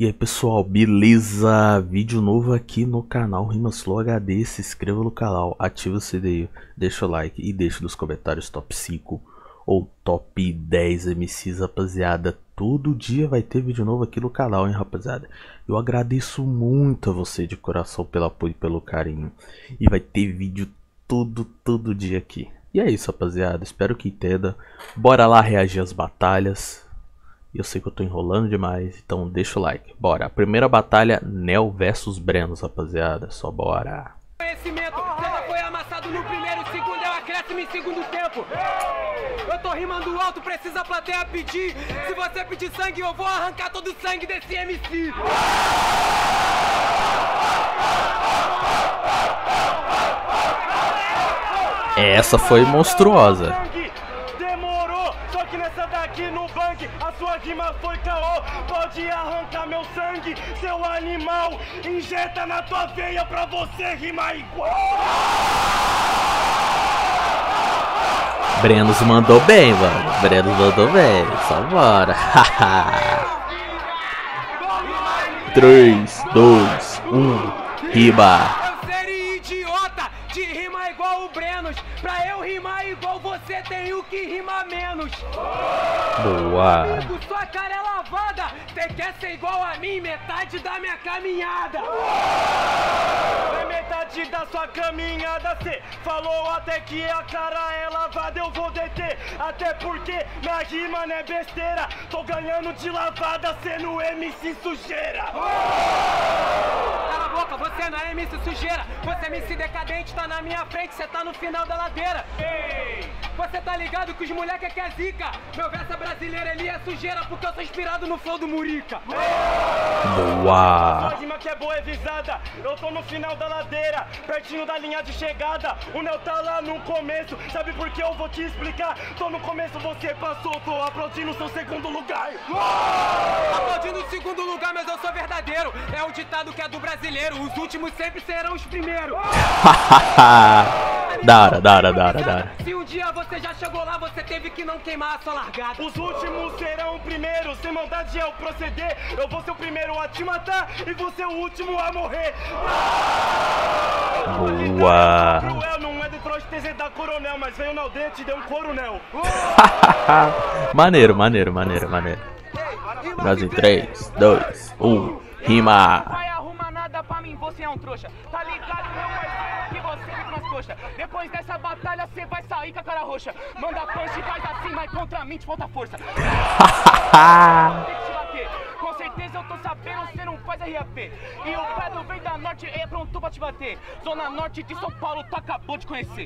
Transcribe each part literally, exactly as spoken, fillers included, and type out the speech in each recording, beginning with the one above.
E aí pessoal, beleza? Vídeo novo aqui no canal RimaSlow H D. Se inscreva no canal, ativa o sininho, deixa o like e deixa nos comentários top cinco ou top dez M Cs, rapaziada. Todo dia vai ter vídeo novo aqui no canal, hein, rapaziada. Eu agradeço muito a você de coração pelo apoio e pelo carinho. E vai ter vídeo todo, todo dia aqui. E é isso, rapaziada, espero que entenda. Bora lá reagir às batalhas. Eu sei que eu tô enrolando demais, então deixa o like. Bora, a primeira batalha, Nel versus Brenos, rapaziada. Só bora. Conhecimento, você já foi amassado no primeiro segundo, é um acréscimo em segundo tempo. Eu tô rimando alto, precisa a plateia pedir. Se você pedir sangue, eu vou arrancar todo o sangue desse M C. Essa foi monstruosa. Demorou, só que nessa daqui no bang, a sua rima foi caô. Pode arrancar meu sangue, seu animal. Injeta na tua veia pra você rimar igual. Brenos mandou bem, mano. Brenos mandou bem. Só bora. três, dois, um, rima. De rimar igual o Brenos, pra eu rimar igual você tenho que rimar menos. Boa. Amigo, sua cara é lavada, cê quer ser igual a mim, metade da minha caminhada. É metade da sua caminhada, cê falou até que a cara é lavada, eu vou deter. Até porque minha rima não é besteira, tô ganhando de lavada, sendo M C sujeira. Cala a boca, você não é M C sujeira, você é M C decadente, tá na minha frente, cê tá no final da ladeira. Ei, você tá ligado que os moleque que é zica, meu verso é brasileiro, ele é sujeira porque eu sou inspirado no flow do Murica. Boa. Sua rima que é boa é visada, eu tô no final da ladeira, pertinho da linha de chegada. O Nel tá lá no começo, sabe por que eu vou te explicar? Tô no começo, você passou, tô aplaudindo seu segundo lugar. Aplaudindo o segundo lugar, mas eu sou verdadeiro. É o ditado que é do brasileiro, os últimos sempre serão os primeiros. Da hora, da hora, da hora, da hora. Se um dia você já chegou lá, você teve que não queimar a sua largada. Os últimos serão primeiros, sem maldade é o proceder. Eu vou ser o primeiro a te matar e vou ser o último a morrer. Boa. Cruel, não é Detroit T Z da Coronel, mas veio na aldeia te deu um coronel. Maneiro, maneiro, maneiro, maneiro. Brasil, três, dois, um, rima. Vai arrumar nada pra mim, você é um trouxa. Tá ligado, meu parceiro, que você fica nas coxas. Depois dessa batalha, você vai sair com a cara roxa. Manda punch, faz assim, mas contra mim te falta força. Tem que te bater. Com certeza eu tô sabendo, você não faz R A P. E o Pedro vem da norte, é pronto pra te bater. Zona norte de São Paulo, tu acabou de conhecer.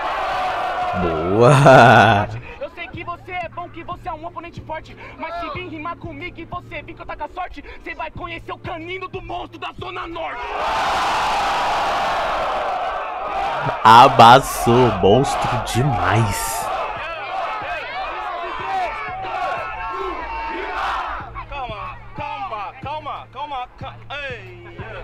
Boa. Eu sei que você é bom, que você é um oponente forte. Mas se vir rimar comigo e você vir que eu tá com a sorte, você vai conhecer o canino do monstro da Zona Norte. Abaçou, monstro demais. Calma, calma, calma, calma, calma. Ei.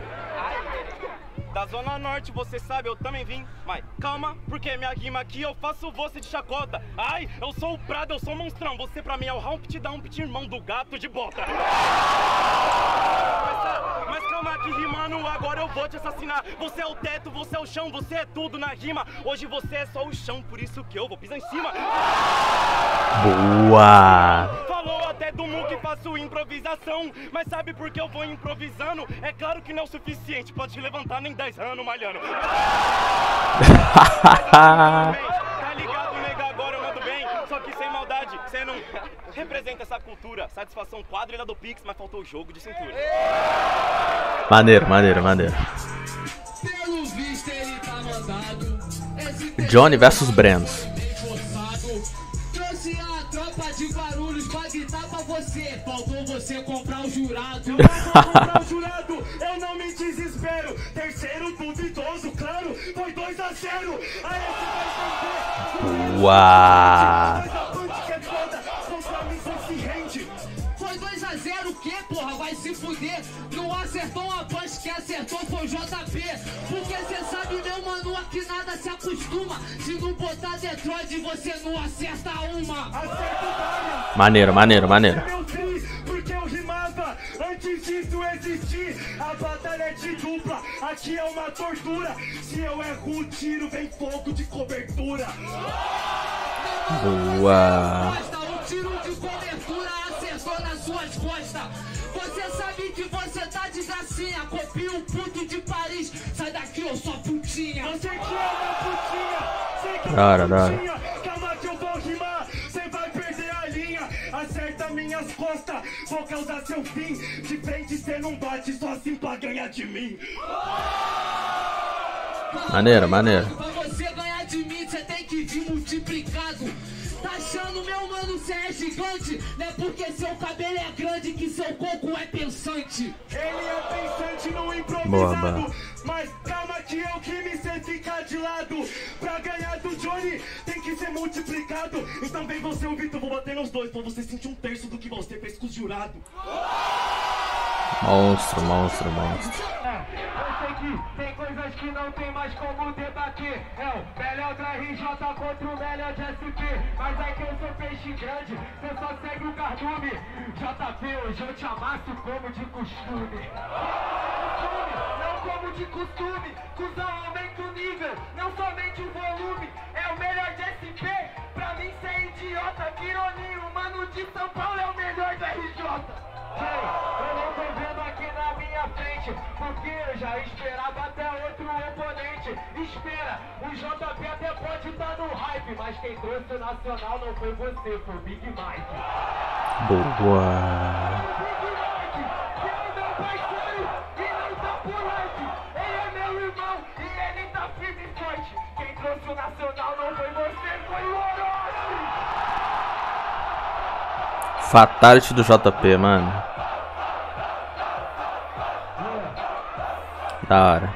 Da Zona Norte, você sabe, eu também vim. Mas calma, porque minha rima aqui eu faço você de chacota. Ai, eu sou o Prado, eu sou o monstrão. Você pra mim é o Humpty Dumpty, irmão do gato de bota. Mas, mas calma que rimando, agora eu vou te assassinar. Você é o teto, você é o chão, você é tudo na rima. Hoje você é só o chão, por isso que eu vou pisar em cima. Boa. Falou até do Mu que faço improvisação. Mas sabe por que eu vou improvisando? É claro que não é o suficiente, pode te levantar nem dez anos malhando. Tá ligado, nega, agora eu mando bem. Só que sem maldade, você não representa essa cultura. Satisfação quadrilha do Pix, mas faltou o jogo de cintura. Maneiro, maneiro, maneiro. Pelo visto ele tá mandado. Johnny versus Brenos. Trouxe a tropa de Guarulhos pra gritar pra você. Faltou você comprar o jurado. Eu não vou comprar o jurado, eu não me desespero. Terceiro duvidoso, claro, foi dois a zero. Aí você vai entender. Uau. Foi dois a zero o que, porra? Vai se fuder. Não acertou uma punch, que acertou foi o J P. Porque cê sabe, meu mano, aqui nada se acostuma. Se não botar Detroit, você não acerta uma. Acerta o Maneiro, maneiro, maneiro. Porque eu rimava antes disso existir, a batalha é de dupla, aqui é uma tortura. Se eu erro o tiro, vem fogo de cobertura. Boa. O tiro de cobertura acertou nas suas costas. Você sabe que você tá de gracinha. Copia o puto de Paris. Sai daqui, eu sou putinha. Você que é uma putinha, sei que é Dara, uma dara. putinha. Calma que eu vou rimar, cê vai perder a linha. Acerta minhas costas, vou causar seu fim. De frente cê não bate, só assim pra ganhar de mim. Maneiro, maneiro. Pra você ganhar de mim, você tem que vir multiplicado. Tá achando, meu mano, cê é gigante? Não é porque seu cabelo é grande que seu coco é pensante. Ele é pensante no improvisado. Boa, boa. Mas calma que eu que me sei ficar de lado. Pra ganhar do Johnny tem que ser multiplicado. Então vem você ouvir, eu vou bater nos dois pra você sentir um terço do que você fez com os jurados. Monstro, monstro, monstro. Eu sei que tem coisas que não tem mais como debater. É o melhor da R J contra o melhor de S P. Mas é que eu sou peixe grande, você só segue o cardume. J P, hoje eu te amasso como de costume. Não como de costume, cuzão, aumenta o nível, não somente o volume. É o melhor de S P, pra mim cê é idiota. Que ironia, o mano de São Paulo é o melhor da R J. Eu não tô vendo aqui na minha frente, porque eu já esperava até outro oponente. Espera, o J P até pode estar no hype, mas quem trouxe o nacional não foi você, foi o Big Mike. Boa. O Big Mike, que é meu parceiro e não tá por like. Ele é meu irmão e ele tá firme e forte. Quem trouxe o nacional não foi você, foi o Orochi. Fatality do J P, mano. Da hora.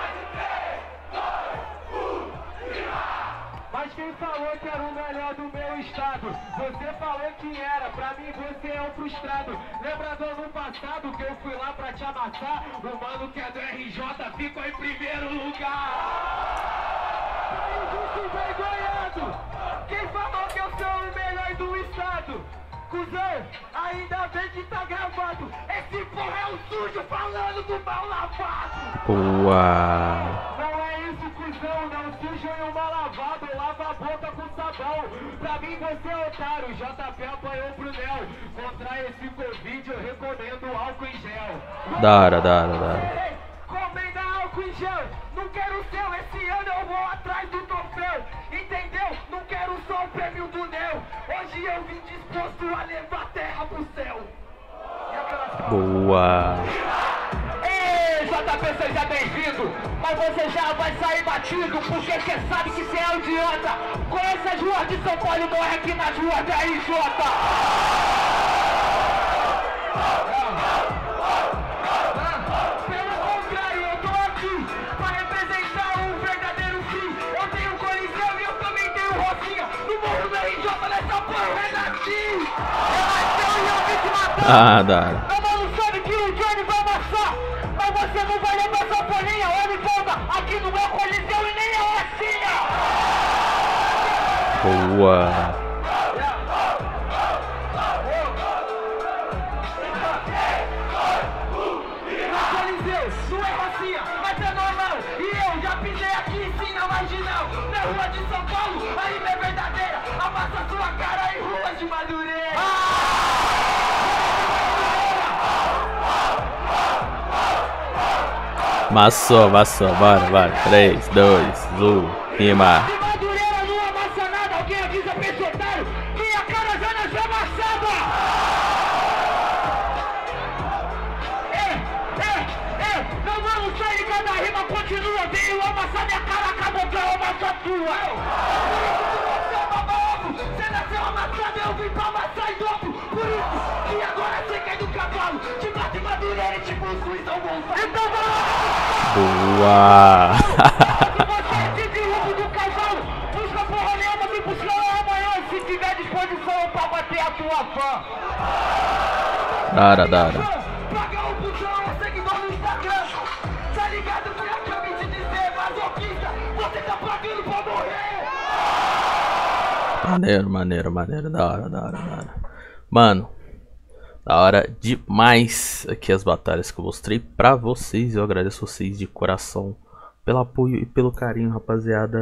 Mas quem falou que era o melhor do meu estado? Você falou que era, pra mim você é um frustrado. Lembra do ano passado que eu fui lá pra te amassar? O mano que é do R J ficou em primeiro lugar. Injusto envergonhado. Quem falou que eu sou o melhor do estado? Cusão, ainda bem que tá gravado. Esse porra é o sujo falando do mal lavado. Boa. Não é isso, cuzão, não sujo e um mal lavado. Lava a boca com sabão. Pra mim você é otário, J P apanhou pro Nel. Contra esse Covid eu recomendo álcool em gel. Da hora, da hora, da hora. Comenda álcool em gel. Não quero o seu, esse ano eu vou atrás do troféu. Entendeu? Não quero só o prêmio do Nel. Hoje eu vim disposto a levar a terra pro céu. Boa. Ei, J P, seja bem-vindo. Mas você já vai sair batido, porque você sabe que você é um idiota. Conhece as ruas de São Paulo e morre aqui nas ruas da R J. Pelo contrário, eu tô aqui pra representar um verdadeiro fim. Eu tenho Coliseu e eu também tenho Rocinha. No morro da R J nessa porra é daqui. É nasceu e eu vim te matar. Ah, da hora. Meu mano sabe que o Johnny vai amassar, mas você não vai levar essa folhinha. Olha e volta, aqui no meu Coliseu e nem a Rocinha. Boa. Não é Rocinha, mas é normal. E eu já pisei aqui sim na marginal. Na rua de São Paulo, a rima é verdadeira. Amassa sua cara em ruas de Madureira. Massou, massou. Bora, bora. três, dois, um. Rima. De Madureira não amassa nada. Alguém avisa pra esse otário. Minha cara já nasceu amassada. É, é, é. Meu mano sai de cada rima, continua. Veio amassar minha cara, acabou que eu amasso a tua. Por isso que você é babaco. Você nasceu amassado, eu vim pra amassar em dobro. Por isso que agora você cai do cavalo. Te bate em Madureira e te possui São Gonçalo. Então Boa. você é de rumo do cavalo. Busca porra nenhuma, me buscar amanhã. Se tiver disposição pra bater a tua fã. Da hora, da hora. Paga o botão, é seguidor no Instagram. Tá ligado que eu acabei de dizer, masoquista. Você tá pagando pra morrer. Maneiro, maneiro, maneiro. Da hora, da hora, da hora. Mano, Da hora demais aqui as batalhas que eu mostrei pra vocês. Eu agradeço vocês de coração pelo apoio e pelo carinho, rapaziada.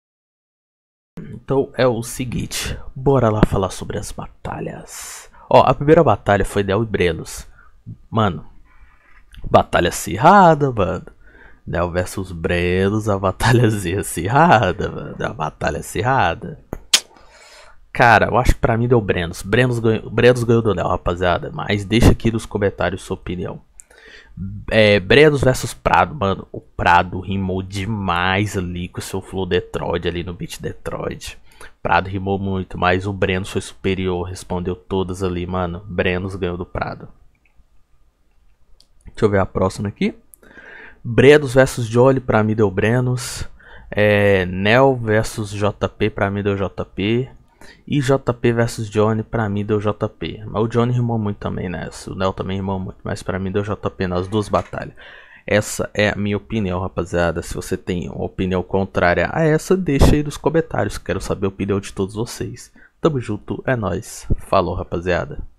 Então é o seguinte, bora lá falar sobre as batalhas. Ó, a primeira batalha foi Nel e Brelos. Mano, batalha acirrada, mano. Nel versus Brelos, a batalhazinha acirrada, mano. A batalha acirrada. Cara, eu acho que pra mim deu Brenos. Brenos ganhou, Brenos ganhou do Nel, rapaziada. Mas deixa aqui nos comentários sua opinião. É, Brenos versus Prado, mano. O Prado rimou demais ali com o seu flow Detroit ali no beat Detroit. Prado rimou muito, mas o Brenos foi superior, respondeu todas ali, mano. Brenos ganhou do Prado. Deixa eu ver a próxima aqui. Brenos versus Jolly, pra mim deu Brenos. É, Nel versus J P, pra mim deu J P. E J P versus Johnny, pra mim deu J P. Mas o Johnny rimou muito também nessa. O Nel também rimou muito, mas pra mim deu J P nas duas batalhas. Essa é a minha opinião, rapaziada. Se você tem uma opinião contrária a essa, deixa aí nos comentários. Quero saber a opinião de todos vocês. Tamo junto, é nóis. Falou, rapaziada.